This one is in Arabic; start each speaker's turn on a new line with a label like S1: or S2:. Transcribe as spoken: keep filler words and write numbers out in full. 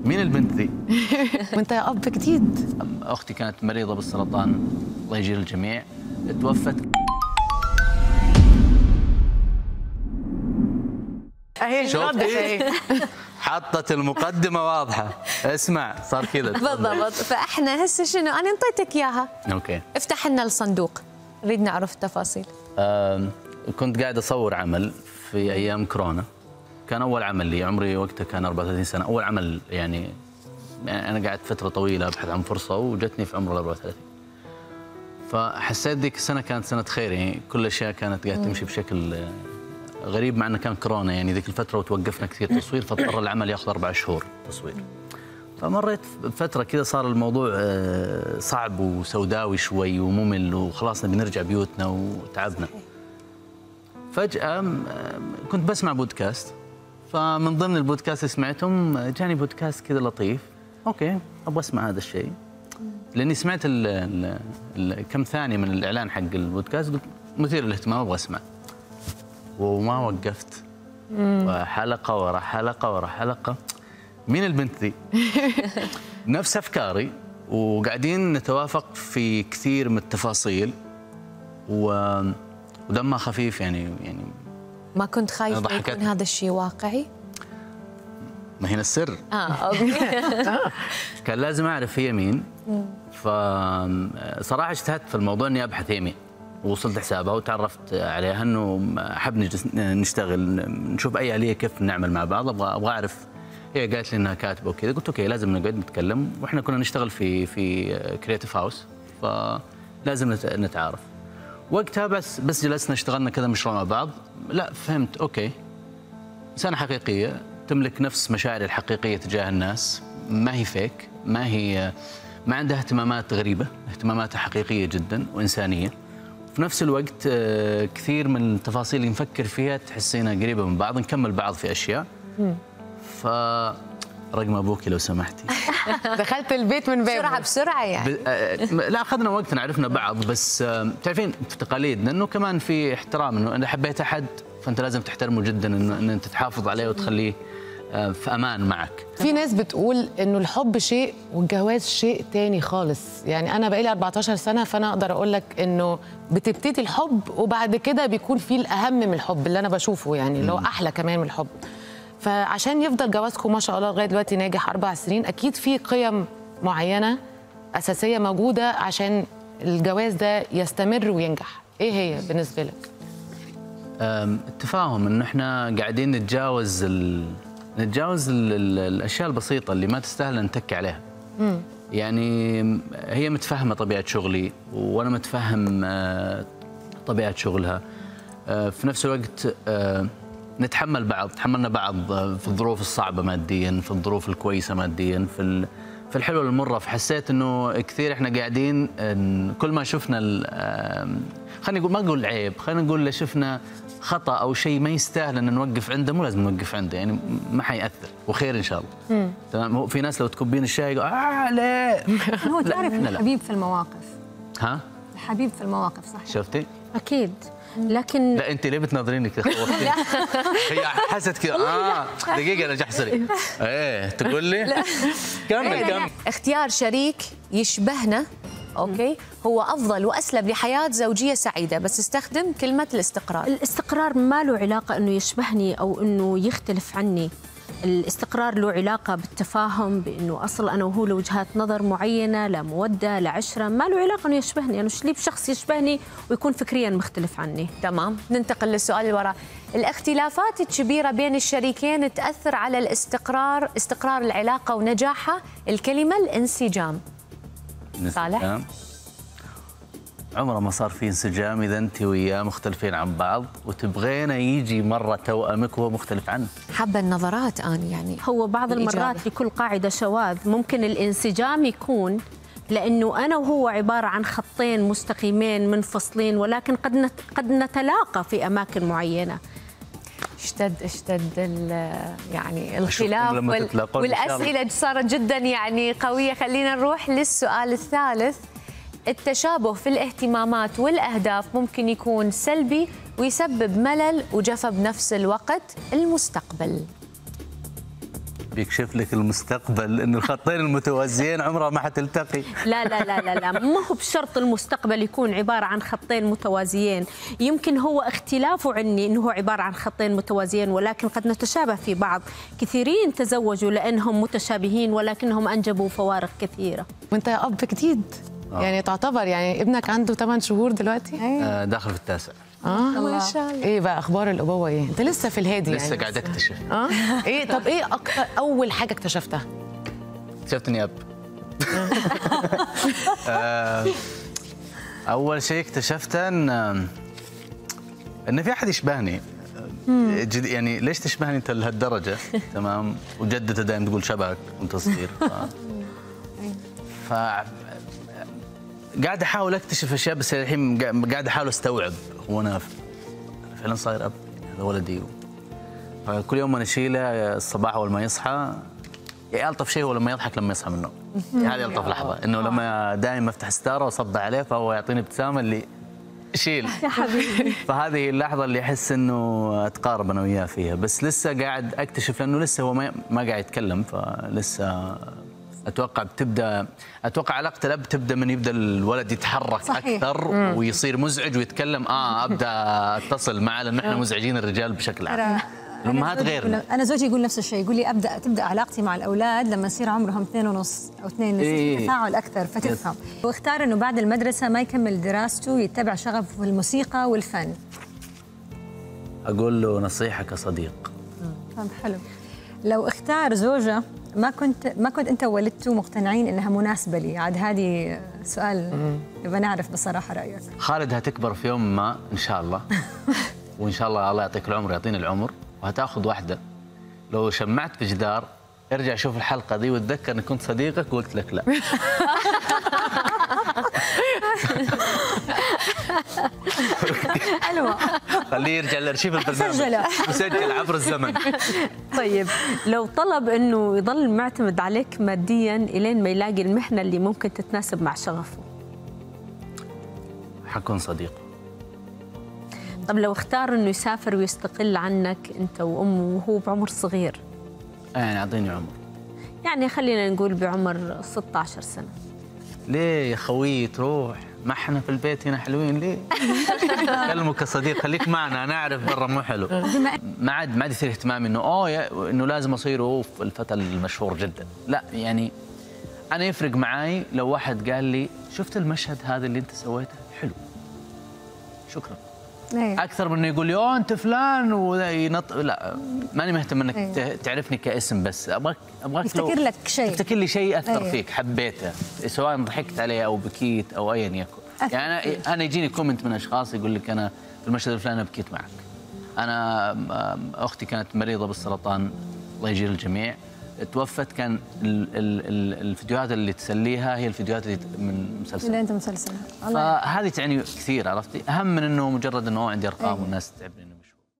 S1: مين البنت ذي؟
S2: وانت يا اب جديد.
S1: اختي كانت مريضه بالسرطان، الله يجير الجميع، توفت.
S2: اهي
S1: شفتي؟ حطت المقدمه واضحه. اسمع صار كذا
S3: بالضبط. فاحنا هسه شنو؟ انا انطيتك اياها.
S1: اوكي.
S3: افتح لنا الصندوق، نريد نعرف التفاصيل.
S1: آه كنت قاعد اصور عمل في ايام كورونا، كان اول عمل لي، عمري وقتها كان أربعة وثلاثين سنه، اول عمل يعني, يعني انا قعدت فتره طويله ابحث عن فرصه وجتني في عمر أربعة وثلاثين. فحسيت ذيك السنه كانت سنه خير، يعني كل الاشياء كانت قاعده تمشي بشكل غريب، مع انه كان كورونا يعني ذيك الفتره وتوقفنا كثير تصوير، فاضطر العمل ياخذ اربع شهور تصوير. فمريت بفتره كذا صار الموضوع صعب وسوداوي شوي وممل، وخلاص نبي نرجع بيوتنا وتعبنا. فجاه كنت بسمع بودكاست، فمن ضمن البودكاست اللي سمعتهم جاني بودكاست كذا لطيف، اوكي ابغى اسمع هذا الشيء، لاني سمعت ال ال ال كم ثانيه من الاعلان حق البودكاست، قلت مثير للاهتمام ابغى اسمع، وما وقفت. حلقه ورا حلقه ورا حلقه. مين البنت ذي؟ نفس افكاري، وقاعدين نتوافق في كثير من التفاصيل، و ودمها خفيف يعني يعني
S3: ما كنت خايف يكون هذا الشيء واقعي؟
S1: ما هنا السر.
S3: اه اوكي.
S1: كان لازم اعرف هي مين. فصراحه اجتهدت في الموضوع اني ابحث هي مين، ووصلت حسابها وتعرفت عليها، انه احب نجلس نشتغل نشوف اي آلية كيف نعمل مع بعض، ابغى ابغى اعرف. هي قالت لي انها كاتبه وكذا، قلت اوكي لازم نقعد نتكلم، واحنا كنا نشتغل في في كريتيف هاوس، فلازم نتعارف. وقتها بس بس جلسنا اشتغلنا كذا مشروع مع بعض، لا فهمت اوكي انسانه حقيقيه تملك نفس مشاعري الحقيقيه تجاه الناس، ما هي فيك، ما هي ما عندها اهتمامات غريبه، اهتماماتها حقيقيه جدا وانسانيه. في نفس الوقت كثير من التفاصيل اللي نفكر فيها تحسينها قريبه من بعض، نكمل بعض في اشياء. ف رقم ابوكي لو سمحتي.
S2: دخلت البيت من بابه
S3: بسرعه بسرعه يعني.
S1: ب... لا اخذنا وقتنا، عرفنا بعض، بس تعرفين في تقاليدنا انه كمان في احترام، انه اذا حبيت احد فانت لازم تحترمه جدا، انه ان انت تحافظ عليه وتخليه في امان معك.
S2: في ناس بتقول انه الحب شيء والجواز شيء تاني خالص، يعني انا بقالي أربعتاشر سنه، فانا اقدر اقول لك انه بتبتدي الحب وبعد كده بيكون في الاهم من الحب اللي انا بشوفه، يعني اللي هو احلى كمان من الحب. فعشان يفضل جوازكم ما شاء الله لغايه دلوقتي ناجح اربع سنين، اكيد في قيم معينه اساسيه موجوده عشان الجواز ده يستمر وينجح. ايه هي بالنسبه لك؟
S1: التفاهم، انه احنا قاعدين نتجاوز ال... نتجاوز ال... ال... الاشياء البسيطه اللي ما تستاهل نتكي عليها. مم. يعني هي متفهمه طبيعه شغلي وانا متفهم طبيعه شغلها، في نفس الوقت نتحمل بعض، تحملنا بعض في الظروف الصعبه ماديا، في الظروف الكويسه ماديا، في في الحلوه والمره. فحسيت انه كثير احنا قاعدين كل ما شفنا خلينا نقول، ما نقول عيب، خلينا نقول اللي شفنا خطا او شيء ما يستاهل ان نوقف عنده، مو لازم نوقف عنده، يعني ما حيأثر وخير ان شاء الله. تمام. هو في ناس لو تكبين الشاي يقول اه ليه؟
S4: هو تعرف الحبيب في المواقف.
S1: ها؟
S4: الحبيب في المواقف صح.
S1: شفتي؟
S4: اكيد. لكن
S1: لا انت ليه بتناظريني كذا؟ خوفتيني. هي حست كذا اه دقيقه انا جحصري. ايه تقول لي؟ كمل كمل.
S3: اختيار شريك يشبهنا اوكي هو افضل واسلم لحياه زوجيه سعيده، بس استخدم كلمه الاستقرار.
S4: الاستقرار ما له علاقه انه يشبهني او انه يختلف عني. الاستقرار له علاقة بالتفاهم، بأنه أصل أنا وهو لوجهات نظر معينة، لا مودة لا عشرة، ما له علاقة أنه يشبهني، أنا شليب شخص يشبهني ويكون فكريا مختلف عني.
S3: تمام. ننتقل للسؤال اللي وراه. الاختلافات الكبيرة بين الشريكين تأثر على الاستقرار، استقرار العلاقة ونجاحها. الكلمة الانسجام. صالح؟
S1: عمره ما صار في انسجام اذا انت وياه مختلفين عن بعض وتبغينا يجي مره توأمك وهو مختلف عنك.
S3: حابه النظرات انا يعني.
S4: هو بعض المرات لكل قاعده شواذ، ممكن الانسجام يكون لانه انا وهو عباره عن خطين مستقيمين منفصلين، ولكن قد قد نتلاقى في اماكن معينه.
S3: اشتد اشتد يعني الخلاف وال... والاسئله صارت جدا يعني قويه. خلينا نروح للسؤال الثالث. التشابه في الاهتمامات والأهداف ممكن يكون سلبي ويسبب ملل وجفا بنفس الوقت. المستقبل
S1: بيكشف لك المستقبل انه الخطين المتوازيين عمرها ما حتلتقي.
S4: لا لا لا لا لا ما هو بشرط المستقبل يكون عباره عن خطين متوازيين، يمكن هو اختلافه عني انه هو عباره عن خطين متوازيين ولكن قد نتشابه في بعض. كثيرين تزوجوا لانهم متشابهين ولكنهم انجبوا فوارق كثيره.
S2: وانت اب جديد آه. يعني تعتبر يعني ابنك عنده ثمان شهور دلوقتي؟
S1: آه داخل في التاسع.
S2: اه ما شاء الله. ايه بقى اخبار الابوه ايه؟ انت لسه في الهادي
S1: لسه
S2: يعني
S1: قاعد اكتشف.
S2: اه ايه طب ايه اكتر اول حاجه اكتشفتها؟
S1: اكتشفت اني اب. آه اول شيء اكتشفته ان ان في احد يشبهني. يعني ليش تشبهني انت لهالدرجه؟ تمام. وجدته دائما تقول شبهك وانت صغير. ف... ف قاعد احاول اكتشف اشياء بس الحين قاعد احاول استوعب هو انا فعلا صاير اب. هذا ولدي. فكل يوم انا اشيله الصباح اول ما يصحى يا الطف شيء هو لما يضحك لما يصحى من النوم. هذه الطف لحظه انه لما دائما افتح ستاره واصب عليه فهو يعطيني ابتسامه اللي شيل
S4: يا حبيبي.
S1: فهذه اللحظه اللي احس انه اتقارب انا وياه فيها بس لسه قاعد اكتشف لانه لسه هو ما ما قاعد يتكلم فلسه اتوقع بتبدا اتوقع علاقه الاب تبدا من يبدا الولد يتحرك صحيح. اكثر مم. ويصير مزعج ويتكلم اه ابدا اتصل معه لان احنا مزعجين الرجال بشكل عام. الامهات غيرنا.
S5: انا زوجي يقول نفس الشيء، يقول لي ابدا تبدا علاقتي مع الاولاد لما يصير عمرهم اثنين ونص او اثنين ونص إيه. تفاعل اكثر فتفهم. واختار انه بعد المدرسه ما يكمل دراسته يتبع شغفه في الموسيقى والفن.
S1: اقول له نصيحه كصديق.
S5: طب حلو. لو اختار زوجه ما كنت ما كنت انت ووالدته مقتنعين انها مناسبه لي، عاد هذه سؤال نبغى نعرف بصراحه رايك.
S1: خالد هتكبر في يوم ما ان شاء الله وان شاء الله الله يعطيك العمر يعطيني العمر وهتاخذ واحده لو شمعت في جدار ارجع شوف الحلقه دي وتذكر اني كنت صديقك وقلت لك لا.
S5: حلوه.
S1: خليه يرجع لارشيف البرنامج مسجل عبر الزمن.
S4: طيب لو طلب انه يضل معتمد عليك ماديا الين ما يلاقي المهنه اللي ممكن تتناسب مع شغفه،
S1: حكون صديق.
S4: طب لو اختار انه يسافر ويستقل عنك انت وامه وهو بعمر صغير؟
S1: يعني اعطيني عمر.
S4: يعني خلينا نقول بعمر ستة عشر سنه.
S1: ليه يا خوي تروح؟ ما احنا في البيت هنا حلوين ليه؟ كلمه كصديق خليك معنا انا اعرف برا مو حلو. ما عاد ما عاد يصير اهتمامي انه اوه انه لازم اصير اوف الفتى المشهور جدا، لا يعني انا يفرق معاي لو واحد قال لي شفت المشهد هذا اللي انت سويته حلو. شكرا. أيه. اكثر من انه يقول لي اوه انت فلان وينط لا ماني مهتم انك أيه. تعرفني كاسم بس ابغاك ابغاك
S5: يفتكر لك شيء
S1: تفتكر لي شيء اثر
S5: أيه.
S1: فيك حبيته سواء ضحكت عليه او بكيت او ايا يكن. يعني انا انا يجيني كومنت من اشخاص يقول لك انا في المشهد الفلاني بكيت معك. انا اختي كانت مريضه بالسرطان الله يجير الجميع توفت كان ال ال الفيديوهات اللي تسليها هي الفيديوهات اللي من مسلسل
S5: اللي انت مسلسل
S1: فهذه تعني كثير عرفتي اهم من انه مجرد انه عندي ارقام والناس تعبني.